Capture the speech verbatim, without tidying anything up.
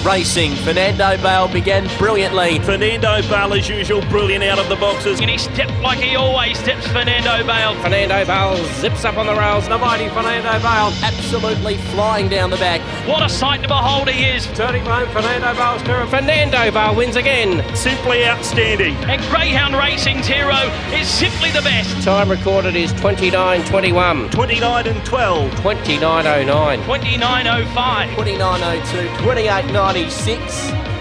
racing. Fernando Bale began brilliantly. Fernando Bale, as usual, brilliant out of the boxes. And he stepped like he always steps, Fernando Bale. Fernando Bale zips up on the rails. The mighty Fernando Bale. Absolutely flying down the back. What a sight to behold he is. Turning home, Fernando Bale's turn. Fernando Bale wins again. Simply outstanding. And Greyhound Racing's hero is simply the best. Time recorded is twenty-nine twenty-one. twenty-nine and twelve. twenty-nine oh nine. twenty-nine oh five. twenty-nine oh two. twenty-eight ninety-six.